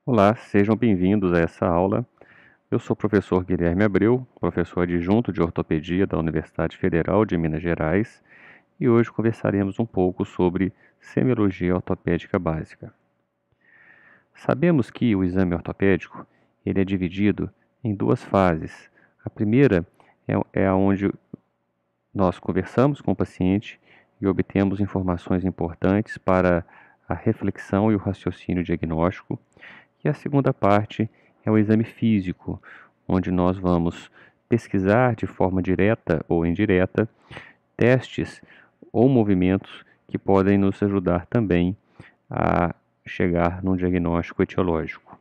Olá, sejam bem-vindos a essa aula. Eu sou o professor Guilherme Abreu, professor adjunto de ortopedia da Universidade Federal de Minas Gerais, e hoje conversaremos um pouco sobre semiologia ortopédica básica. Sabemos que o exame ortopédico ele é dividido em duas fases. A primeira é onde nós conversamos com o paciente e obtemos informações importantes para a reflexão e o raciocínio diagnóstico. E a segunda parte é o exame físico, onde nós vamos pesquisar de forma direta ou indireta testes ou movimentos que podem nos ajudar também a chegar num diagnóstico etiológico.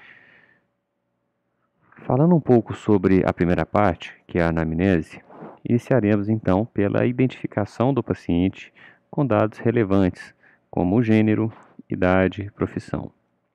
Falando um pouco sobre a primeira parte, que é a anamnese, iniciaremos então pela identificação do paciente com dados relevantes, como o gênero, idade, profissão.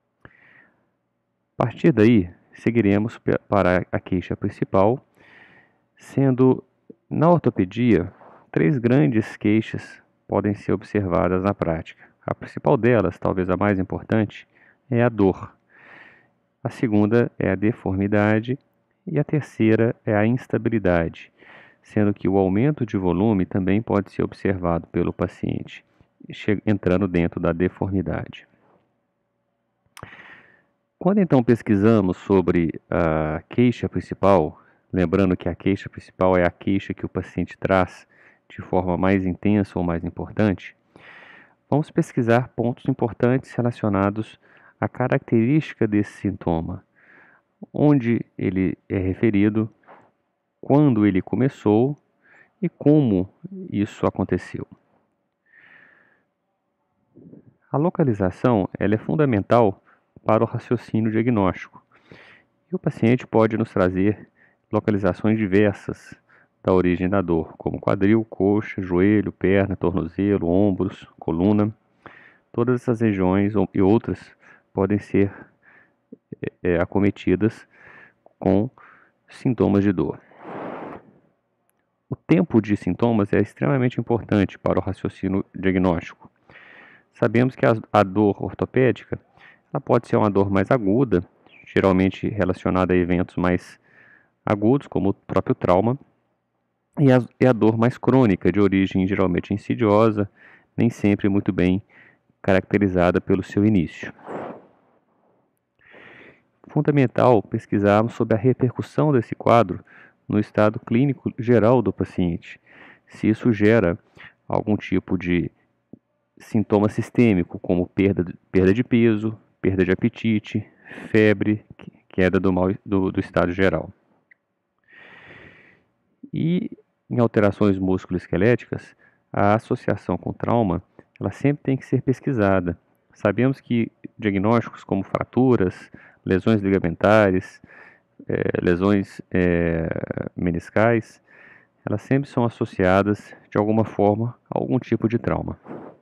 A partir daí, seguiremos para a queixa principal, sendo na ortopedia, três grandes queixas podem ser observadas na prática. A principal delas, talvez a mais importante, é a dor. A segunda é a deformidade e a terceira é a instabilidade, sendo que o aumento de volume também pode ser observado pelo paciente, entrando dentro da deformidade. Quando então pesquisamos sobre a queixa principal, lembrando que a queixa principal é a queixa que o paciente traz de forma mais intensa ou mais importante, vamos pesquisar pontos importantes relacionados à característica desse sintoma, onde ele é referido, quando ele começou e como isso aconteceu. A localização ela é fundamental para o raciocínio diagnóstico. E o paciente pode nos trazer localizações diversas da origem da dor, como quadril, coxa, joelho, perna, tornozelo, ombros, coluna. Todas essas regiões e outras podem ser acometidas com sintomas de dor. O tempo de sintomas é extremamente importante para o raciocínio diagnóstico. Sabemos que a dor ortopédica ela pode ser uma dor mais aguda, geralmente relacionada a eventos mais agudos, como o próprio trauma, e a dor mais crônica, de origem geralmente insidiosa, nem sempre muito bem caracterizada pelo seu início. Fundamental pesquisarmos sobre a repercussão desse quadro no estado clínico geral do paciente, se isso gera algum tipo de sintoma sistêmico, como perda de peso, perda de apetite, febre, queda do estado geral. E em alterações musculoesqueléticas, a associação com trauma ela sempre tem que ser pesquisada. Sabemos que diagnósticos como fraturas, lesões ligamentares, lesões meniscais, elas sempre são associadas de alguma forma a algum tipo de trauma.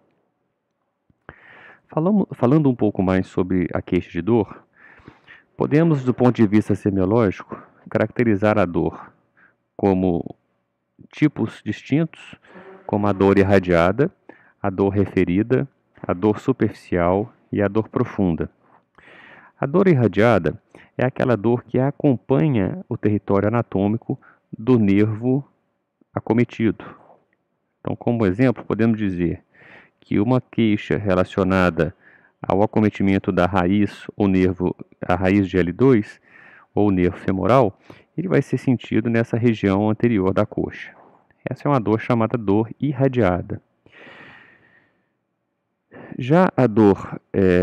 Falando um pouco mais sobre a queixa de dor, podemos, do ponto de vista semiológico, caracterizar a dor como tipos distintos, como a dor irradiada, a dor referida, a dor superficial e a dor profunda. A dor irradiada é aquela dor que acompanha o território anatômico do nervo acometido. Então, como exemplo, podemos dizer que uma queixa relacionada ao acometimento da raiz, a raiz de L2, ou o nervo femoral, ele vai ser sentido nessa região anterior da coxa. Essa é uma dor chamada dor irradiada. Já a dor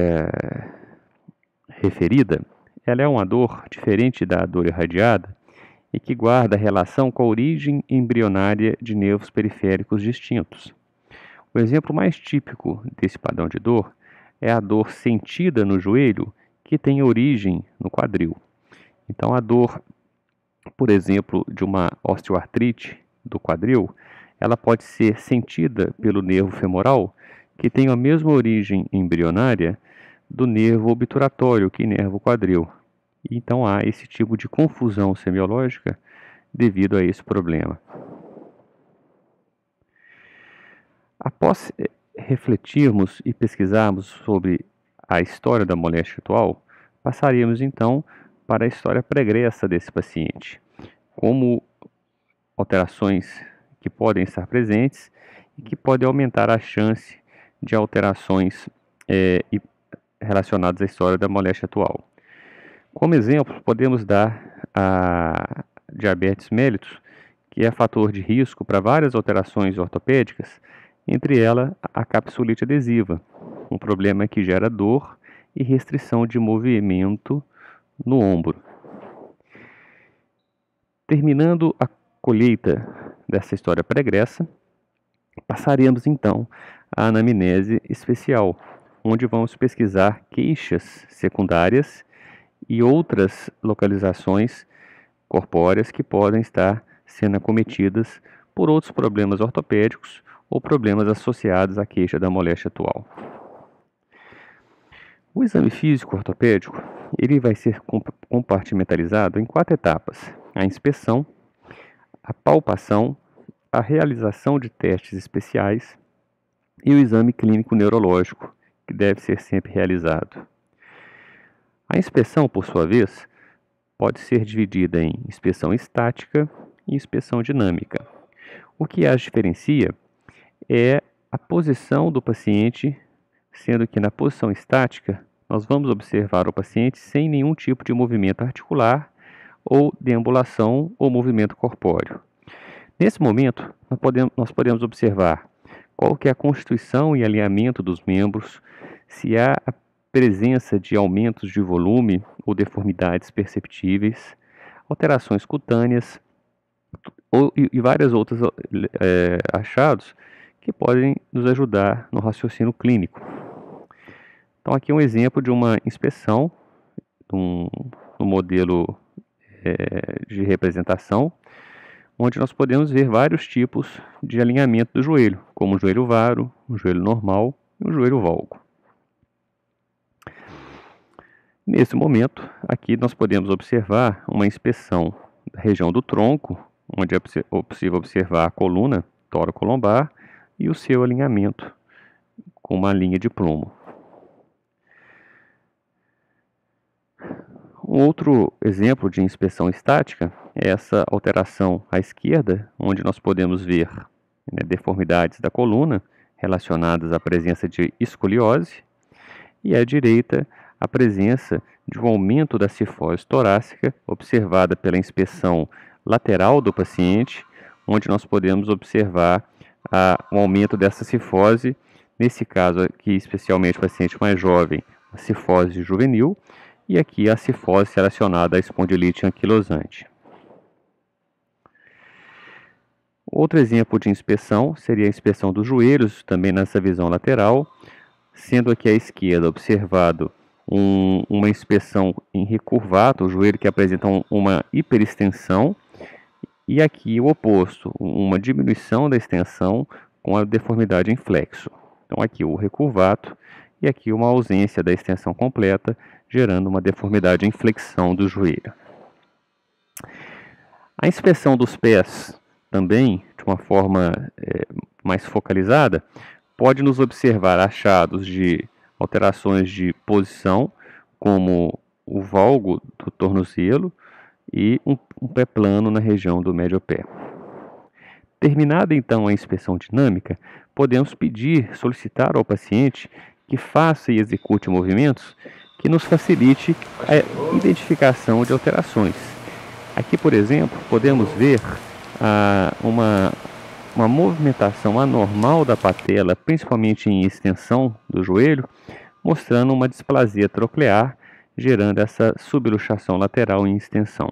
referida, ela é uma dor diferente da dor irradiada e que guarda relação com a origem embrionária de nervos periféricos distintos. O exemplo mais típico desse padrão de dor é a dor sentida no joelho, que tem origem no quadril. Então, a dor, por exemplo, de uma osteoartrite do quadril, ela pode ser sentida pelo nervo femoral, que tem a mesma origem embrionária do nervo obturatório, que inerva o quadril. Então, há esse tipo de confusão semiológica devido a esse problema. Após refletirmos e pesquisarmos sobre a história da moléstia atual, Passaríamos então para a história pregressa desse paciente, como alterações que podem estar presentes e que podem aumentar a chance de alterações relacionadas à história da moléstia atual. Como exemplo, podemos dar a diabetes mellitus, que é fator de risco para várias alterações ortopédicas, entre elas a capsulite adesiva, um problema que gera dor e restrição de movimento no ombro. Terminando a colheita dessa história pregressa, passaremos então à anamnese especial, onde vamos pesquisar queixas secundárias e outras localizações corpóreas que podem estar sendo acometidas por outros problemas ortopédicos ou problemas associados à queixa da moléstia atual. O exame físico ortopédico ele vai ser compartimentalizado em 4 etapas: a inspeção, a palpação, a realização de testes especiais e o exame clínico neurológico, que deve ser sempre realizado. A inspeção, por sua vez, pode ser dividida em inspeção estática e inspeção dinâmica. O que as diferencia é a posição do paciente, sendo que na posição estática nós vamos observar o paciente sem nenhum tipo de movimento articular ou deambulação ou movimento corpóreo. Nesse momento, nós podemos observar qual que é a constituição e alinhamento dos membros, se há a presença de aumentos de volume ou deformidades perceptíveis, alterações cutâneas e vários outros achados que podem nos ajudar no raciocínio clínico. Então aqui é um exemplo de uma inspeção, um modelo de representação, onde nós podemos ver vários tipos de alinhamento do joelho, como um joelho varo, um joelho normal e um joelho valgo. Nesse momento, aqui nós podemos observar uma inspeção da região do tronco, onde é possível observar a coluna torocolombar e o seu alinhamento com uma linha de plumo. Um outro exemplo de inspeção estática é essa alteração à esquerda, onde nós podemos ver deformidades da coluna relacionadas à presença de escoliose, e à direita a presença de um aumento da cifose torácica, observada pela inspeção lateral do paciente, onde nós podemos observar um aumento dessa cifose, nesse caso aqui especialmente o paciente mais jovem, a cifose juvenil, e aqui a cifose relacionada à espondilite anquilosante. Outro exemplo de inspeção seria a inspeção dos joelhos, também nessa visão lateral, sendo aqui à esquerda observado uma inspeção em recurvato, o joelho que apresenta uma hiperextensão, e aqui o oposto, uma diminuição da extensão com a deformidade em flexo. Então aqui o recurvato e aqui uma ausência da extensão completa, gerando uma deformidade em flexão do joelho. A inspeção dos pés também, de uma forma mais focalizada, pode nos observar achados de alterações de posição, como o valgo do tornozelo e um pé plano na região do médio pé. Terminada então a inspeção dinâmica, podemos solicitar ao paciente que faça e execute movimentos que nos facilite a identificação de alterações. Aqui, por exemplo, podemos ver uma movimentação anormal da patela, principalmente em extensão do joelho, mostrando uma displasia troclear, gerando essa subluxação lateral em extensão.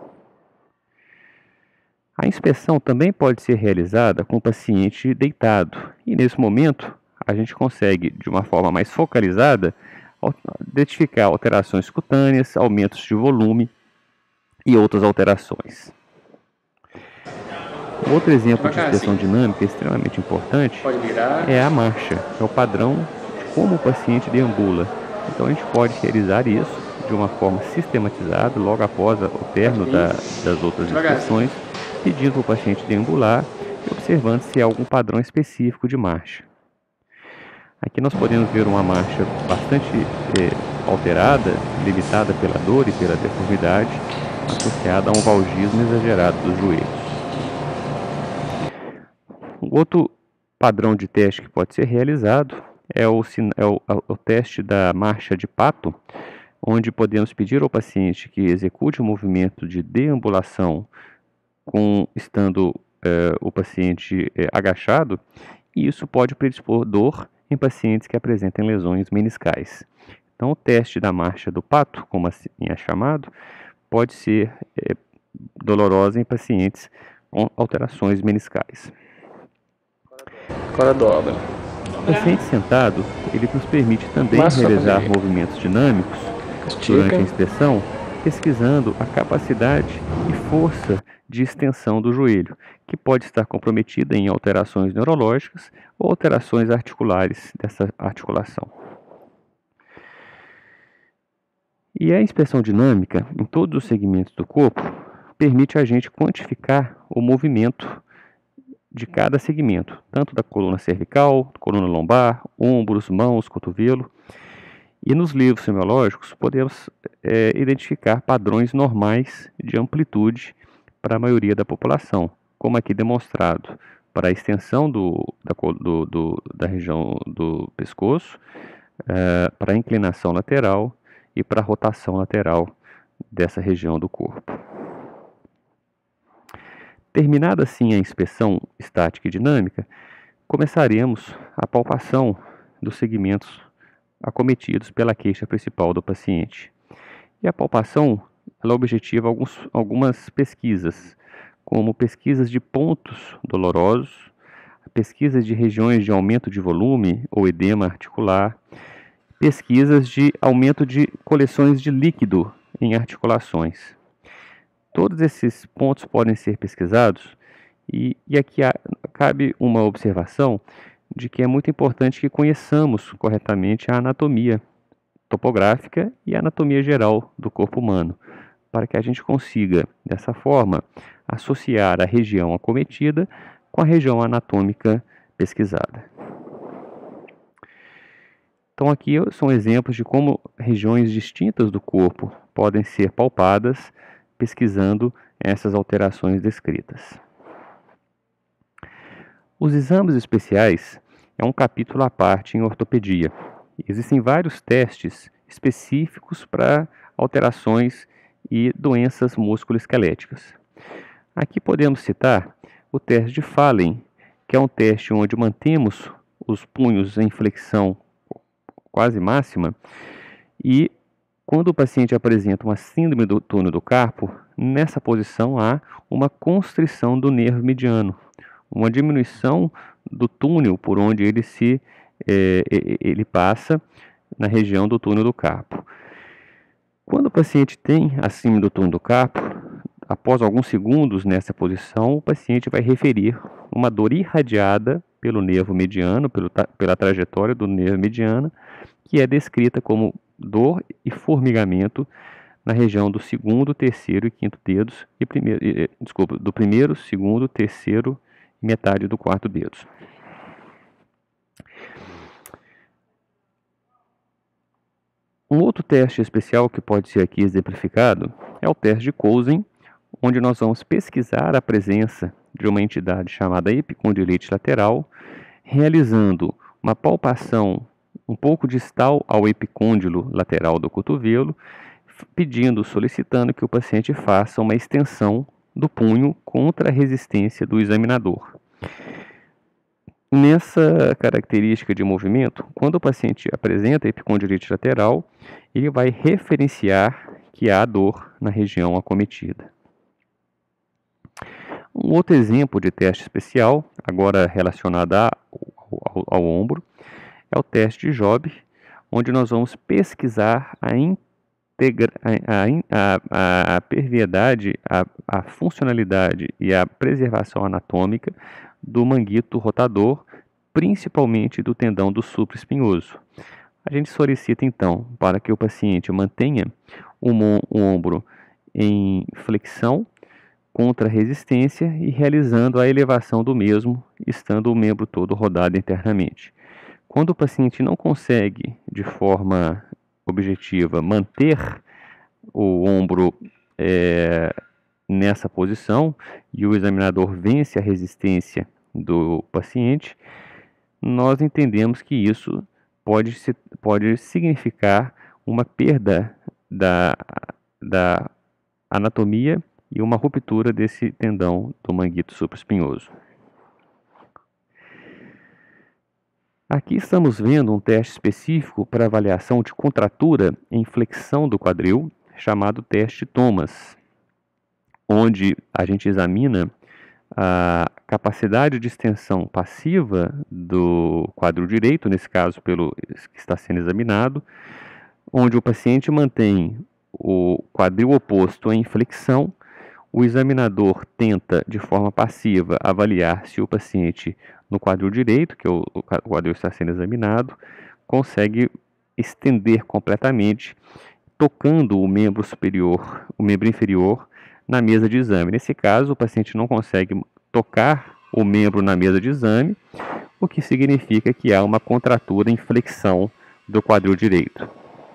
A inspeção também pode ser realizada com o paciente deitado, e nesse momento a gente consegue, de uma forma mais focalizada, identificar alterações cutâneas, aumentos de volume e outras alterações. Outro exemplo de inspeção dinâmica extremamente importante é a marcha, que é o padrão de como o paciente deambula. Então a gente pode realizar isso de uma forma sistematizada, logo após o término das outras inspeções, pedindo para o paciente deambular e observando se há algum padrão específico de marcha. Aqui nós podemos ver uma marcha bastante alterada, limitada pela dor e pela deformidade, associada a um valgismo exagerado dos joelhos. Um outro padrão de teste que pode ser realizado é o teste da marcha de pato, onde podemos pedir ao paciente que execute o movimento de deambulação estando o paciente agachado, e isso pode predispor dor em pacientes que apresentem lesões meniscais. Então, o teste da marcha do pato, como assim é chamado, pode ser dolorosa em pacientes com alterações meniscais. Agora dobra. O paciente sentado, ele nos permite também realizar movimentos dinâmicos durante a inspeção, pesquisando a capacidade e força de extensão do joelho, que pode estar comprometida em alterações neurológicas ou alterações articulares dessa articulação. E a inspeção dinâmica, em todos os segmentos do corpo, permite a gente quantificar o movimento de cada segmento, tanto da coluna cervical, coluna lombar, ombros, mãos, cotovelo. E nos livros semiológicos podemos identificar padrões normais de amplitude para a maioria da população, como aqui demonstrado para a extensão da região do pescoço, para a inclinação lateral e para a rotação lateral dessa região do corpo. Terminada assim a inspeção estática e dinâmica, começaremos a palpação dos segmentos acometidos pela queixa principal do paciente. E a palpação, ela objetiva algumas pesquisas, como pesquisas de pontos dolorosos, pesquisas de regiões de aumento de volume ou edema articular, pesquisas de aumento de coleções de líquido em articulações. Todos esses pontos podem ser pesquisados e aqui cabe uma observação de que é muito importante que conheçamos corretamente a anatomia topográfica e a anatomia geral do corpo humano, para que a gente consiga, dessa forma, associar a região acometida com a região anatômica pesquisada. Então aqui são exemplos de como regiões distintas do corpo podem ser palpadas pesquisando essas alterações descritas. Os exames especiais é um capítulo à parte em ortopedia. Existem vários testes específicos para alterações e doenças musculoesqueléticas. Aqui podemos citar o teste de Fallen, que é um teste onde mantemos os punhos em flexão quase máxima e quando o paciente apresenta uma síndrome do túnel do carpo, nessa posição há uma constrição do nervo mediano, uma diminuição do túnel por onde ele passa na região do túnel do carpo. Quando o paciente tem a síndrome do túnel do carpo, após alguns segundos nessa posição, o paciente vai referir uma dor irradiada pelo nervo mediano, pela trajetória do nervo mediano, que é descrita como dor e formigamento na região do segundo, terceiro e quinto dedos, do primeiro, segundo, terceiro e metade do quarto dedos. Um outro teste especial que pode ser aqui exemplificado é o teste de Cosen, onde nós vamos pesquisar a presença de uma entidade chamada epicondilite lateral, realizando uma palpação um pouco distal ao epicôndilo lateral do cotovelo, solicitando que o paciente faça uma extensão do punho contra a resistência do examinador. Nessa característica de movimento, quando o paciente apresenta epicondilite lateral, ele vai referenciar que há dor na região acometida. Um outro exemplo de teste especial, agora relacionado ao ombro, é o teste de Job, onde nós vamos pesquisar a perviedade, a funcionalidade e a preservação anatômica do manguito rotador, principalmente do tendão do supraespinhoso. A gente solicita então para que o paciente mantenha o ombro em flexão contra a resistência e realizando a elevação do mesmo, estando o membro todo rodado internamente. Quando o paciente não consegue, de forma objetiva manter o ombro nessa posição e o examinador vence a resistência do paciente, nós entendemos que isso pode significar uma perda da anatomia e uma ruptura desse tendão do manguito supraespinhoso. Aqui estamos vendo um teste específico para avaliação de contratura em flexão do quadril, chamado teste Thomas, onde a gente examina a capacidade de extensão passiva do quadril direito, nesse caso pelo que está sendo examinado, onde o paciente mantém o quadril oposto em flexão. O examinador tenta, de forma passiva, avaliar se o paciente, no quadril direito, que o quadril está sendo examinado, consegue estender completamente, tocando o membro superior, o membro inferior, na mesa de exame. Nesse caso, o paciente não consegue tocar o membro na mesa de exame, o que significa que há uma contratura em flexão do quadril direito.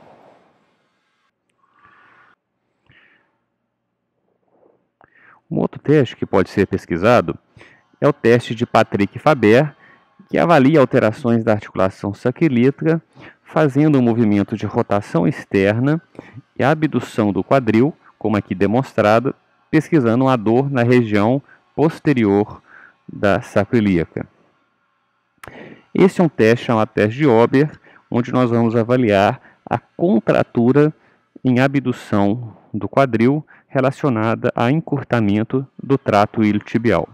Um outro teste que pode ser pesquisado é o teste de Patrick-Faber, que avalia alterações da articulação sacroiliaca, fazendo um movimento de rotação externa e abdução do quadril, como aqui demonstrado, pesquisando a dor na região posterior da sacroiliaca. Esse é um teste chamado teste de Ober, onde nós vamos avaliar a contratura em abdução do quadril relacionada a encurtamento do trato iliotibial.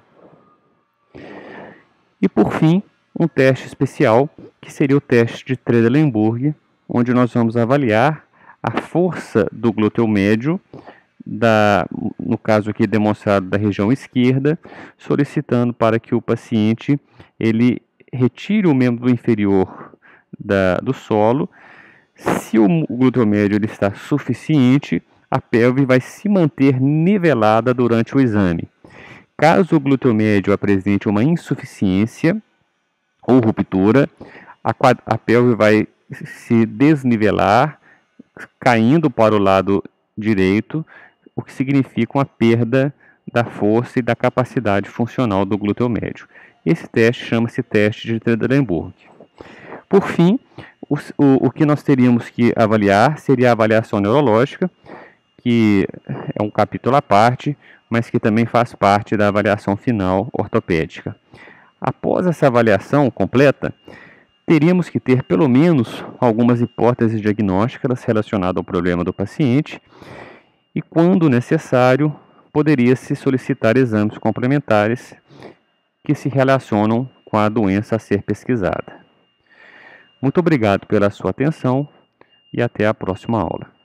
E por fim, um teste especial, que seria o teste de Trendelenburg, onde nós vamos avaliar a força do glúteo médio, no caso aqui demonstrado da região esquerda, solicitando para que o paciente ele retire o membro inferior do solo. Se o glúteo médio ele está suficiente, a pelve vai se manter nivelada durante o exame. Caso o glúteo médio apresente uma insuficiência ou ruptura, a pelve vai se desnivelar, caindo para o lado direito, o que significa uma perda da força e da capacidade funcional do glúteo médio. Esse teste chama-se teste de Trendelenburg. Por fim, o que nós teríamos que avaliar seria a avaliação neurológica, que é um capítulo à parte, mas que também faz parte da avaliação final ortopédica. Após essa avaliação completa, teríamos que ter pelo menos algumas hipóteses diagnósticas relacionadas ao problema do paciente e, quando necessário, poderia-se solicitar exames complementares que se relacionam com a doença a ser pesquisada. Muito obrigado pela sua atenção e até a próxima aula.